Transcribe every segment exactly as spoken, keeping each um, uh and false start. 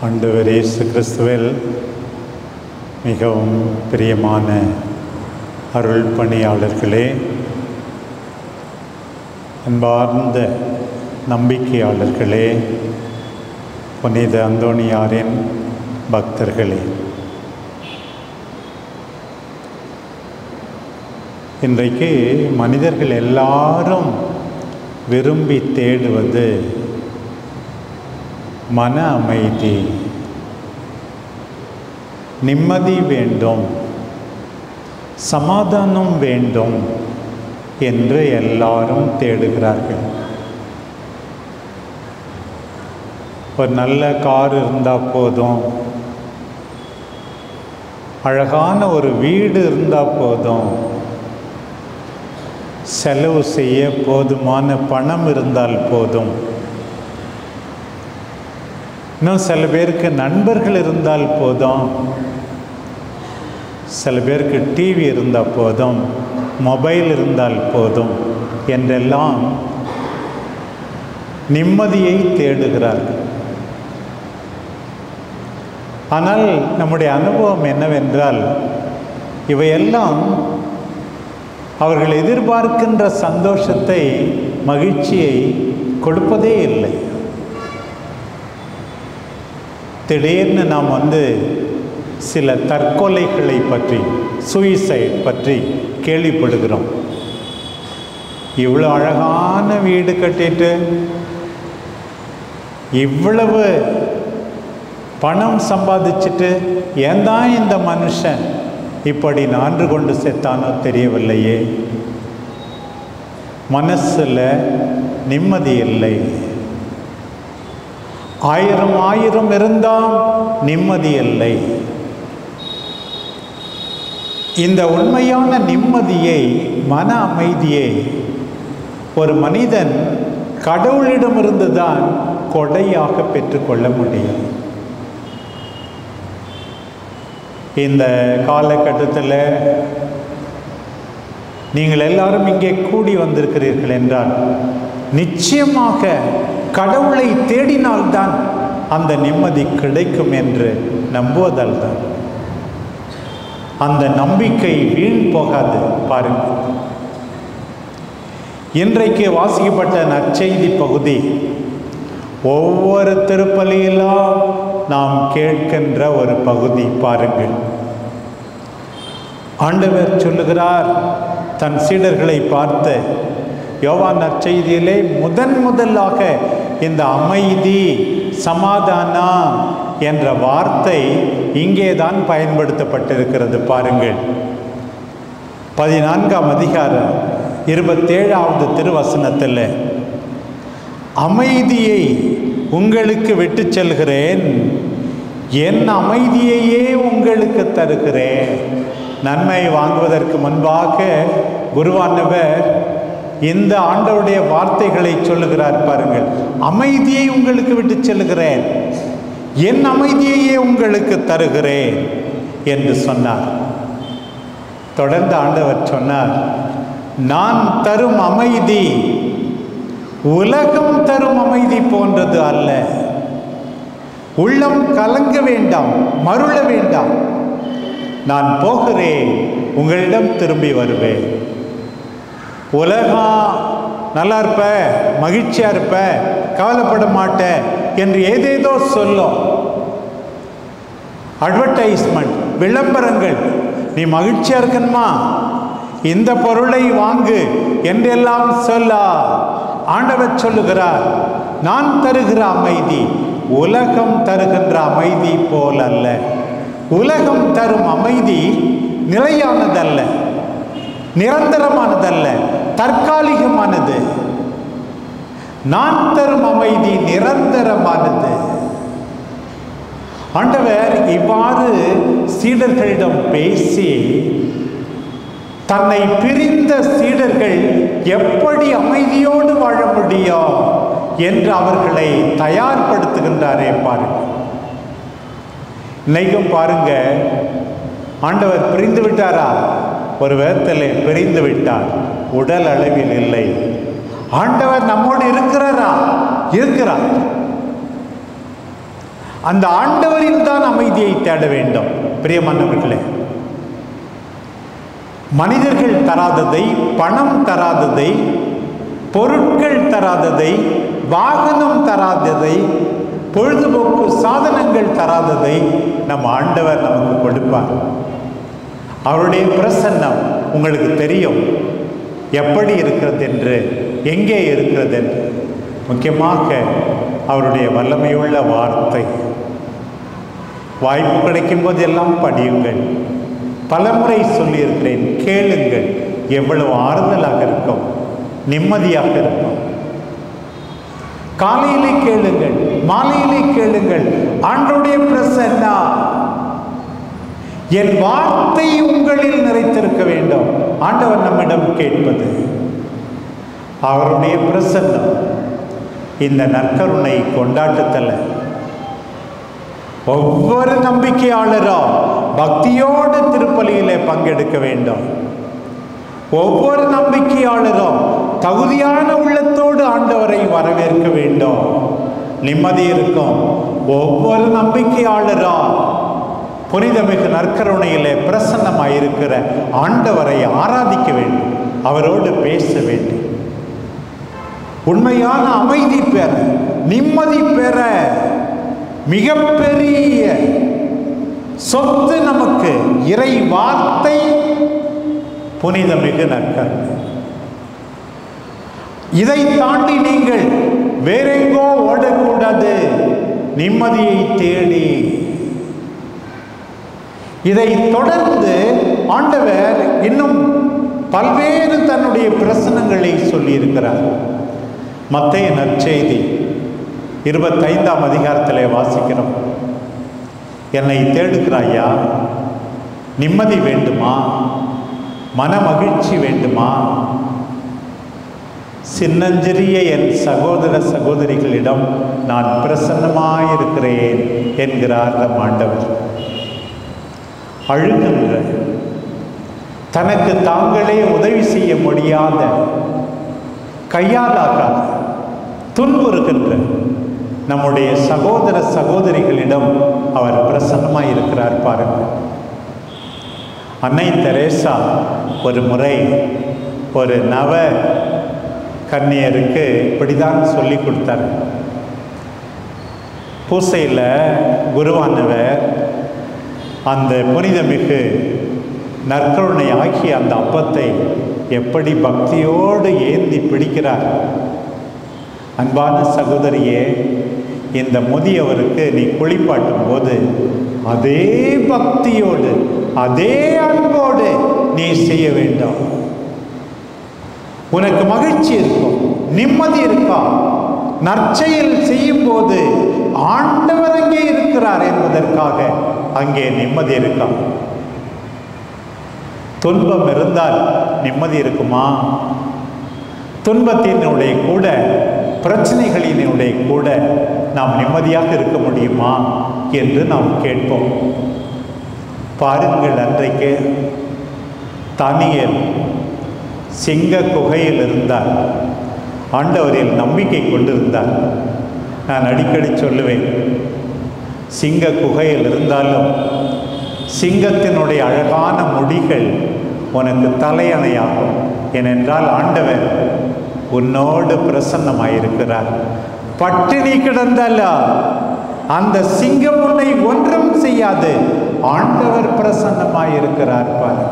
ஆண்டவர் இயேசு கிறிஸ்துவில் மிகவும் பிரியமான அருள் பணியாளர்களே, அன்பார்ந்த நம்பிக்கையாளர்களே, புனித அந்தோணியாரின் பக்தர்களே, இன்றைக்கு மனிதர்கள் எல்லாரும் விரும்பி தேடுவது மன அமைதி, நிம்மதி வேண்டும், சமாதானம் வேண்டும் என்று எல்லாரும் தேடுகிறார்கள். ஒரு நல்ல கார் இருந்தால் போதும், அழகான ஒரு வீடு இருந்தால் போதும், செலவு செய்ய போதுமான பணம் இருந்தால் போதும், இன்னும் சில பேருக்கு நண்பர்கள் இருந்தால் போதும், சில பேருக்கு டிவி இருந்தால் போதும், மொபைல் இருந்தால் போதும் என்றெல்லாம் நிம்மதியை தேடுகிறார்கள். ஆனால் நம்முடைய அனுபவம் என்னவென்றால், இவையெல்லாம் அவர்கள் எதிர்பார்க்கின்ற சந்தோஷத்தை, மகிழ்ச்சியை கொடுப்பதே இல்லை. திடீர்னு நாம் வந்து சில தற்கொலைகளை பற்றி, சூயிசைட் பற்றி கேள்விப்படுகிறோம். இவ்வளோ அழகான வீடு கட்டிட்டு, இவ்வளவு பணம் சம்பாதிச்சுட்டு, ஏன் தான் இந்த மனுஷன் இப்படி நான்று கொண்டு செத்தானோ தெரியவில்லையே. மனசில் நிம்மதி இல்லை. ஆயிரம் ஆயிரம் இருந்தால் நிம்மதி இல்லை. இந்த உண்மையான நிம்மதியை, மன அமைதியை ஒரு மனிதன் கடவுளிடமிருந்து தான் கொடையாக பெற்றுக்கொள்ள முடியும். இந்த காலகட்டத்தில் நீங்கள் எல்லாரும் இங்கே கூடி வந்திருக்கிறீர்கள் என்றால், நிச்சயமாக கடவுளை தேடினால்தான் அந்த நிம்மதி கிடைக்கும் என்று நம்புவதால் தான். அந்த நம்பிக்கை வீண் போகாது. பாருங்கள், இன்றைக்கு வாசிக்கப்பட்ட நற்செய்தி பகுதி ஒவ்வொரு திருப்பலியிலும் நாம் கேட்கின்ற ஒரு பகுதி. பாருங்கள், ஆண்டவர் சொல்லுகிறார் தன் சீடர்களை பார்த்து, யோவான் நற்செய்தியிலே முதன் முதலாக இந்த அமைதி, சமாதானம் என்ற வார்த்தை இங்கே தான் பயன்படுத்தப்பட்டிருக்கிறது. பாருங்கள், பதினான்காம் அதிகாரம் இருபத்தேழாவது திருவசனத்தில், அமைதியை உங்களுக்கு விட்டு செல்கிறேன், என் அமைதியையே உங்களுக்கு தருகிறேன். நன்மை வாங்குவதற்கு முன்பாக குருவானவர் இந்த ஆண்டவருடைய வார்த்தைகளை சொல்லுகிறார். பாருங்கள், அமைதியை உங்களுக்கு விட்டு செல்கிறேன், என் அமைதியையே உங்களுக்கு தருகிறேன் என்று சொன்னார். தொடர்ந்து ஆண்டவர் சொன்னார், நான் தரும் அமைதி உலகம் தரும் அமைதி போன்றது அல்ல. உள்ளம் கலங்க வேண்டாம், மருள வேண்டாம். நான் போகிறேன், உங்களிடம் திரும்பி வருவேன். உலகம் நல்லா இருப்ப, மகிழ்ச்சியா இருப்ப, கவலைப்பட மாட்டேன் என்று ஏதேதோ சொல்லும். அட்வர்டைஸ்மெண்ட், விளம்பரங்கள், நீ மகிழ்ச்சியா இருக்கணுமா, இந்த பொருளை வாங்கு என்றெல்லாம் சொல்ல. ஆண்டவர் சொல்லுகிறார், நான் தருகிற அமைதி உலகம் தருகின்ற அமைதி போல் அல்ல. உலகம் தரும் அமைதி நிலையானதல்ல, நிரந்தரமானதல்ல, தற்காலிகமானது. நான் தரும் அமைதி நிரந்தரமானது. ஆண்டவர் இவ்வாறு சீடர்களிடம் பேசி, தன்னை பிரிந்த சீடர்கள் எப்படி அமைதியோடு வாழ முடியும் என்று அவர்களை தயார்படுத்துகின்றாரே. பாருங்க, இன்னைக்கும் பாருங்க, ஆண்டவர் பிரிந்து விட்டாரா? ஒரு விதத்தில் பிரிந்து விட்டார், உடல் அளவில் இல்லை. ஆண்டவர் நம்மோடு இருக்கிறாரா? இருக்கிறார். அந்த ஆண்டவரில் தான் அமைதியை தேட வேண்டும். பிரியமானவர்களே, மனிதர்கள் தராததை, பணம் தராததை, பொருட்கள் தராததை, வாகனம் தராததை, பொழுதுபோக்கு சாதனங்கள் தராததை நம் ஆண்டவர் நமக்கு கொடுப்பார். அவருடைய பிரசன்னம் உங்களுக்கு தெரியும் எப்படி இருக்கிறது என்று, எங்கே இருக்கிறது என்று. முக்கியமாக அவருடைய வல்லமையுள்ள வார்த்தை. வாய்ப்பு கிடைக்கும் போதெல்லாம் படியுங்கள். பலமுறை சொல்லியிருக்கிறேன், கேளுங்கள். எவ்வளவு ஆறுதலாக இருக்கும், நிம்மதியாக இருக்கும். காலையிலே கேளுங்கள், மாலையிலே கேளுங்கள். ஆண்டவருடைய பிரசன்னா, என் வார்த்தை உங்களில் நிறைத்திருக்க வேண்டும். ஆண்டவர் நம்மிடம் கேட்பது அவருடைய பிரசன்னம். இந்த நற்கருணை கொண்டாட்டத்தில் ஒவ்வொரு நம்பிக்கையாளரும் பக்தியோடு திருப்பலியிலே பங்கெடுக்க வேண்டும். ஒவ்வொரு நம்பிக்கையாளரும் தகுதியான உள்ளத்தோடு ஆண்டவரை வரவேற்க வேண்டும். நிம்மதி இருக்கும். ஒவ்வொரு நம்பிக்கையாளரும் புனிதமிகு நற்கருணையிலே பிரசன்னமாயிருக்கிற ஆண்டவரை ஆராதிக்க வேண்டும். அவரோடு பேச வேண்டும். உண்மையான அமைதி பெற, நிம்மதி பெற மிகப்பெரிய சொத்து நமக்கு இறை வார்த்தை, புனிதமிகு நற்கருணை. இதை தாண்டி நீங்கள் வேறெங்கோ ஓடக்கூடாது. நிம்மதியை தேடி இதை தொடர்ந்து ஆண்டவர் இன்னும் பல்வேறு தன்னுடைய பிரசனங்களை சொல்லியிருக்கிறார். மத்தேயு நற்செய்தி இருபத்தைந்தாம் அதிகாரத்திலே வாசிக்கிறோம். என்னை தேடுகிறாயா? நிம்மதி வேண்டுமா? மன மகிழ்ச்சி வேண்டுமா? சின்னஞ்சிறிய என் சகோதர சகோதரிகளிடம் நான் பிரசன்னமாயிருக்கிறேன் என்கிறார் நம் ஆண்டவர். அழுகின்ற, தனக்கு தாங்களே உதவி செய்ய முடியாத, கையாலாகாத, துன்புறுகின்ற நம்முடைய சகோதர சகோதரிகளிடம் அவர் பிரசன்னமாய் இருக்கிறார். பாருங்கள், அன்னை தெரேசா ஒரு முறை ஒரு நவ கன்னியருக்கு இப்படிதான் சொல்லி கொடுத்தார். பூசையில் குருவானவர் அந்த புனிதமிகு நற்கருணை ஆகிய அந்த அப்பத்தை எப்படி பக்தியோடு ஏந்தி பிடிக்கிறார். அன்பான சகோதரியே, இந்த முதியவருக்கு நீ குளிப்பாட்டும் போது அதே பக்தியோடு, அதே அன்போடு நீ செய்ய வேண்டும். உனக்கு மகிழ்ச்சி இருக்கும், நிம்மதி இருக்கும். நற்செயல் செய்யும் போது ஆண்டவர் அங்கே இருக்கிறார் என்பதற்காக அங்கே நிம்மதி இருக்கும். துன்பம் இருந்தால் நிம்மதி இருக்குமா? துன்பத்தினுடைய கூட, பிரச்சனைகளினுடைய கூட நாம் நிம்மதியாக இருக்க முடியுமா என்று நாம் கேட்போம். பாருங்கள், அன்றைக்கு தானியேல் சிங்க குகையில் இருந்தார். ஆண்டவரில் நம்பிக்கை கொண்டிருந்தார். நான் அடிக்கடி சொல்லுவேன், சிங்க குகையில் இருந்தாலும் சிங்கத்தினுடைய அழகான முடிகள் உனக்கு தலையணையாகும். ஏனென்றால் ஆண்டவர் உன்னோடு பிரசன்னமாயிருக்கிறார். பட்டினி கிடந்தால அந்த சிங்கம் உன்னை ஒன்றும் செய்யாது. ஆண்டவர் பிரசன்னமாயிருக்கிறார். பாரு,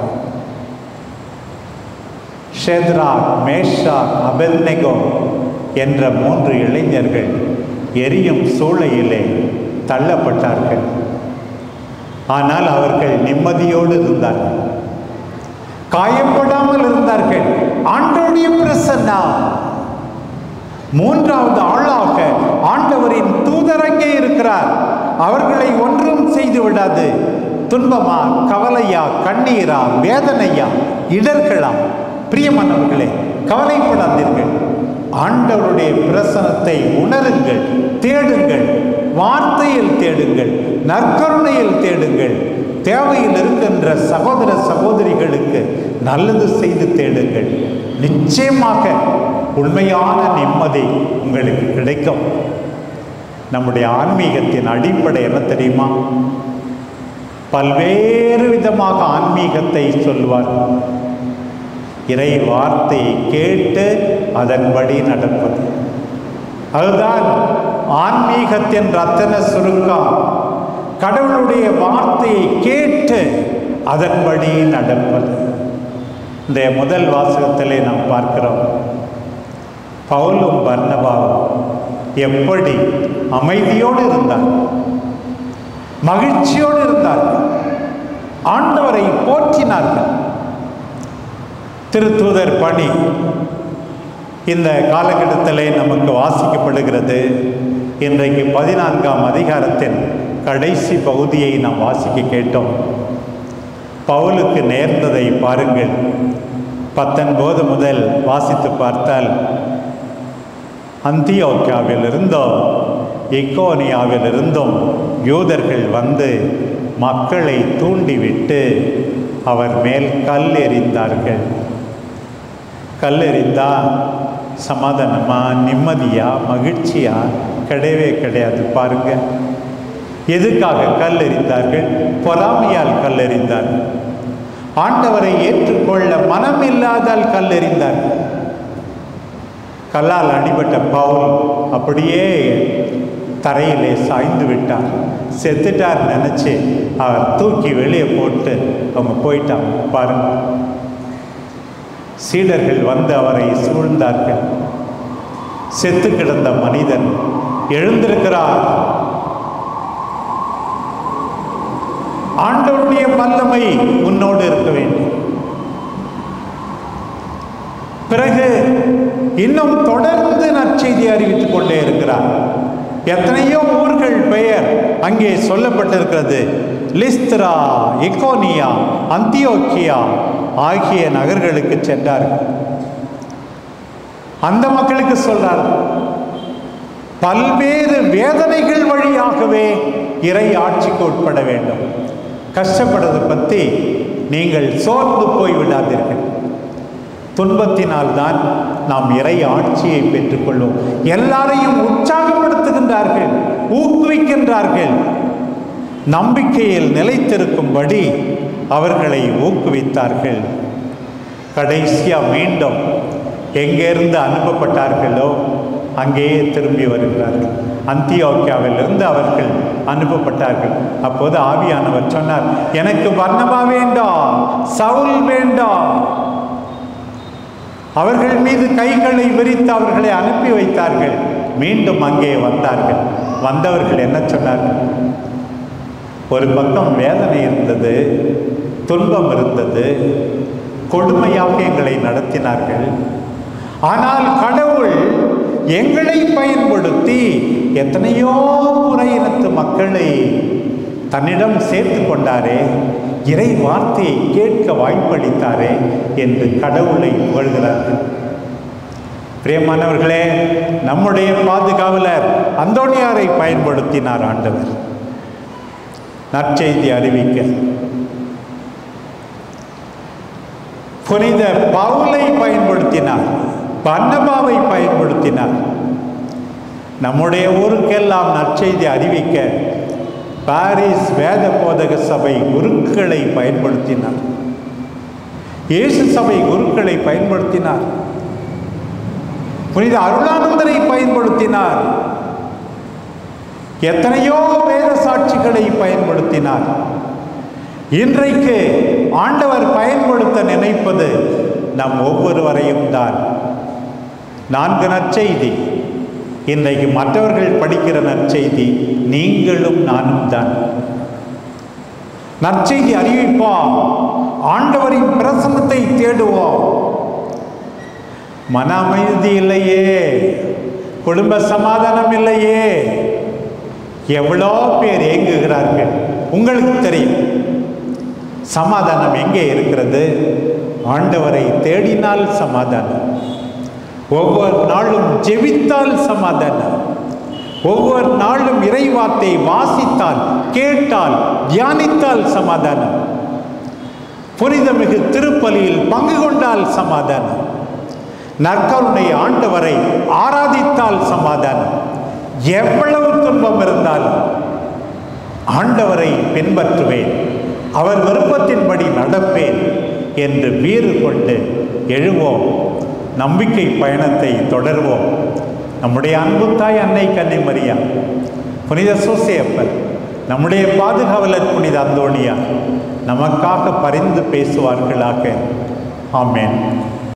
ஷேத்ராக், மேஷாக், அபெத்நேகோ என்ற மூன்று இளைஞர்கள் எரியும் சூளையிலே தள்ளப்பட்டார்கள். ஆனால் அவர்கள் நிம்மதியோடு இருந்தார்கள், காயப்படாமல் இருந்தார்கள். ஆண்டவருடைய பிரசன்னா. மூன்றாவது ஆளாக ஆண்டவரின் தூதரங்கே இருக்கிறார். அவர்களை ஒன்றும் செய்து விடாது. துன்பமா, கவலையா, கண்ணீரா, வேதனையா, இடர்களா? பிரியமானவர்களே, கவலைப்படாதீர்கள். ஆண்டவருடைய பிரசனத்தை உணருங்கள், தேடுங்கள், வார்த்தையில் தேடுங்கள், நற்கருணையில் தேடுங்கள். தேவையில் இருக்கின்ற சகோதர சகோதரிகளுக்கு நல்லது செய்து தேடுங்கள். நிச்சயமாக உண்மையான நிம்மதி உங்களுக்கு கிடைக்கும். நம்முடைய ஆன்மீகத்தின் அடிப்படை என்ன தெரியுமா? பல்வேறு விதமாக ஆன்மீகத்தை சொல்வார். இறை வார்த்தையை கேட்டு அதன்படி நடப்பது, அதுதான் ஆன்மீகத்தின் ரத்தன சுருக்கம். கடவுளுடைய வார்த்தையை கேட்டு அதன்படி நடப்பது. இந்த முதல் வாசகத்திலே நாம் பார்க்கிறோம், பவுலும் பர்னபாவும் எப்படி அமைதியோடு இருந்தார், மகிழ்ச்சியோடு இருந்தார்கள், ஆண்டவரை போற்றினார்கள். திருத்தூதர் பணி இந்த காலகட்டத்திலே நமக்கு வாசிக்கப்படுகிறது. இன்றைக்கு பதினான்காம் அதிகாரத்தின் கடைசி பகுதியை நாம் வாசிக்க கேட்டோம். பவுலுக்கு நேர்ந்ததை பாருங்கள். பத்தொன்பது முதல் வாசித்து பார்த்தால், அந்தியோக்கியாவில் இருந்தும் இக்கோனியாவில் இருந்தும் யூதர்கள் வந்து மக்களை தூண்டிவிட்டு அவர் மேல் கல் எறிந்தார்கள். கல் எறிந்தா சமாதானமா, நிம்மதியா, மகிழ்ச்சியா? கிடையவே கிடையாது. பாருங்க, எதுக்காக கல் எறிந்தார்கள்? பொறாமையால் கல் எறிந்தார்கள். ஆண்டவரை ஏற்றுக்கொள்ள மனம் இல்லாதால் கல் எறிந்தார்கள். கல்லால் அடிபட்ட பவுல் அப்படியே தரையிலே சாய்ந்து விட்டார். செத்துட்டார் நினைச்சு அவர் தூக்கி வெளியே போட்டு அவங்க போயிட்டாங்க. பாருங்க, சீடர்கள் வந்து அவரை சூழ்ந்தார்கள். செத்து கிடந்த மனிதன் எழுந்திருக்கிறார். ஆண்டவருடைய வல்லமை உன்னோடு இருக்க வேண்டும். பிறகு இன்னும் தொடர்ந்து நற்செய்தி அறிவித்துக் கொண்டே இருக்கிறார். எத்தனையோ ஊர்கள் பெயர் அங்கே சொல்லப்பட்டிருக்கிறது. லிஸ்திரா, இக்கோனியா, அந்தியோக்கியா ஆகிய நகர்களுக்கு சென்றார்கள். அந்த மக்களுக்கு சொல்றார், பல்வேறு வேதனைகள் வழியாகவே இறை ஆட்சிக்கு உட்பட வேண்டும். கஷ்டப்படுறதை பற்றி நீங்கள் சோர்ந்து போய்விடாதீர்கள். துன்பத்தினால்தான் நாம் இறை ஆட்சியை பெற்றுக்கொள்வோம். எல்லாரையும் உற்சாகப்படுத்துகின்றார்கள், ஊக்குவிக்கின்றார்கள். நம்பிக்கையில் நிலைத்திருக்கும்படி அவர்களை ஊக்குவித்தார்கள். கடைசியா மீண்டும் எங்கேருந்து அனுப்பப்பட்டார்களோ அங்கேயே திரும்பி வருகிறார்கள். அந்தியோக்கியாவிலிருந்து அவர்கள் அனுப்பப்பட்டார்கள். அப்போது ஆவியானவர் சொன்னார், எனக்கு பர்னபா வேண்டாம், சவுல் வேண்டாம். அவர்கள் மீது கைகளை விரித்து அவர்களை அனுப்பி வைத்தார்கள். மீண்டும் அங்கே வந்தார்கள். வந்தவர்கள் என்ன சொன்னார்கள்? ஒரு பக்கம் வேதனை இருந்தது, துன்பம் இருந்தது, கொடுமையாக எங்களை நடத்தினார்கள். ஆனால் கடவுள் எங்களை பயன்படுத்தி எத்தனையோ புறையினத்து மக்களை தன்னிடம் சேர்த்து கொண்டாரே, இறை வார்த்தையை கேட்க வாய்ப்பளித்தாரே என்று கடவுளை புகழ்கிறார்கள். பிரியமானவர்களே, நம்முடைய பாதுகாவலர் அந்தோனியாரை பயன்படுத்தினார் ஆண்டவர் நற்செய்தி அறிவிக்க. புனித பவுலை பயன்படுத்தினார், பர்னபாவை பயன்படுத்தினார். நம்முடைய ஊருக்கெல்லாம் நற்செய்தி அறிவிக்க பாரிஸ் வேத போதக சபை குருக்களை பயன்படுத்தினார், இயேசு சபை குருக்களை பயன்படுத்தினார், புனித அருளானந்தரை பயன்படுத்தினார், எத்தனையோ வேத சாட்சிகளை பயன்படுத்தினார். இன்றைக்கு ஆண்டவர் பயன்படுத்த நினைப்பது நம் ஒவ்வொருவரையும் தான். நான்கு நற்செய்தி, இன்றைக்கு மற்றவர்கள் படிக்கிற நற்செய்தி நீங்களும் நானும் தான். நற்செய்தி அறிவிப்போம், ஆண்டவரின் பிரசன்னத்தை தேடுவோம். மன அமைதி இல்லையே, குடும்ப சமாதானம் இல்லையே, எவ்வளோ பேர் ஏங்குகிறார்கள். உங்களுக்கு தெரியும் சமாதானம் எங்கே இருக்கிறது? ஆண்டவரை தேடினால் சமாதானம், ஒவ்வொரு நாளும் ஜெபித்தால் சமாதானம், ஒவ்வொரு நாளும் இறைவார்த்தை வாசித்தால், கேட்டால், தியானித்தால் சமாதானம், புனிதமிகு திருப்பலியில் பங்கு கொண்டால் சமாதானம், நற்கருணை ஆண்டவரை ஆராதித்தால் சமாதானம். எவ்வளவுக்கு துன்பம் இருந்தாலும் ஆண்டவரை பின்பற்றுவேன், அவர் விருப்பத்தின்படி நடப்பேன் என்று வீறு கொண்டு எழுவோம். நம்பிக்கை பயணத்தை தொடர்வோம். நம்முடைய அன்பு தாய் அன்னை கன்னை மரியா, புனித சூசையப்பர், நம்முடைய பாதுகாவலர் புனித அந்தோணியார் நமக்காக பரிந்து பேசுவார்களாக. ஆமென்.